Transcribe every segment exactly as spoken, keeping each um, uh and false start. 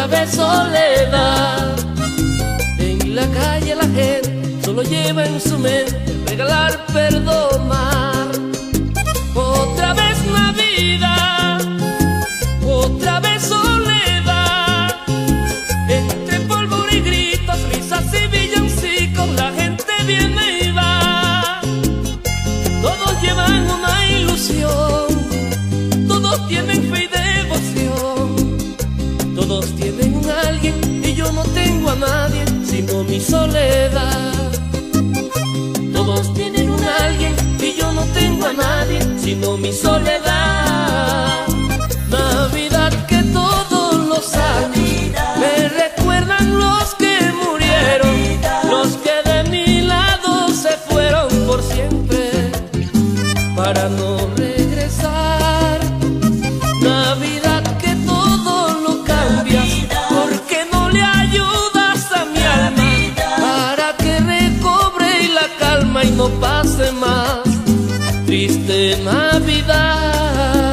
vez soledad. En la calle la gente solo lleva en su mente regalar, perdonar. Otra vez Navidad, otra vez soledad. Entre polvo y gritos, risas y villancicos, la gente viene y va. Todos llevan una ilusión, todos tienen fe y devoción, todos tienen un alguien y yo no tengo a nadie sino mi soledad. Todos tienen un alguien y yo no tengo a nadie sino mi soledad. Navidad que todos los años me recuerdan los que murieron, los que de mi lado se fueron por siempre para no regresar. Navidad que todo lo cambias, porque no le ayudas a mi alma para que recobre la calma y no pase más triste Navidad.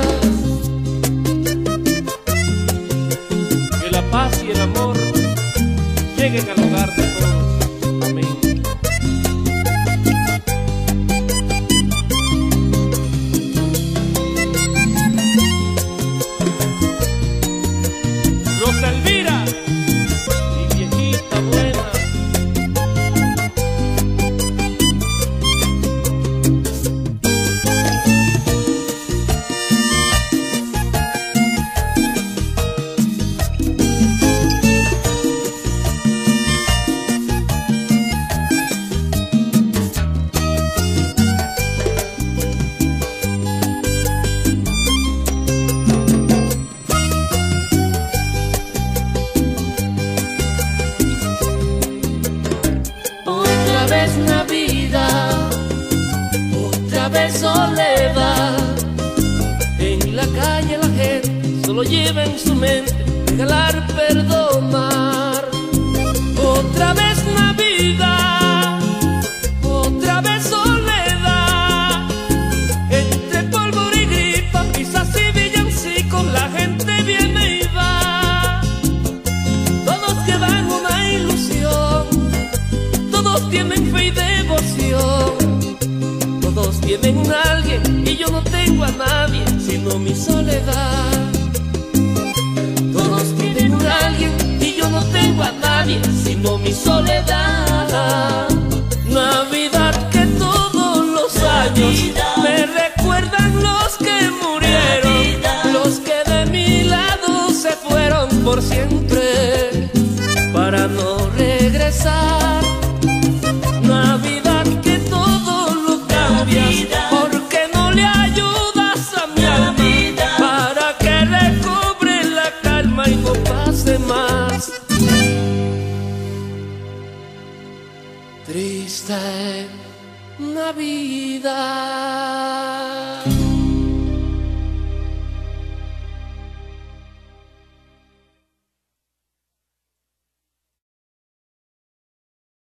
Que la paz y el amor lleguen al hogar de todos. Amén. Rosa Elvira, mi viejita buena. Otra vez Navidad, otra vez soledad. En la calle la gente solo lleva en su mente regalar, perdonar. Otra vez Navidad, otra vez soledad. Entre polvo y gritos, risas y villancicos, la gente viene y va. Todos llevan una ilusión, todos tienen fe y devoción, todos tienen un alguien y yo no tengo a nadie sino mi soledad. Todos tienen un alguien y yo no tengo a nadie sino mi soledad. Navidad que todos los años me recuerdan los que murieron, los que de mi lado se fueron por siempre para no regresar. Navidad que todo lo cambias, porque no le ayudas a mi alma para que recobre la calma y no pase más triste Navidad.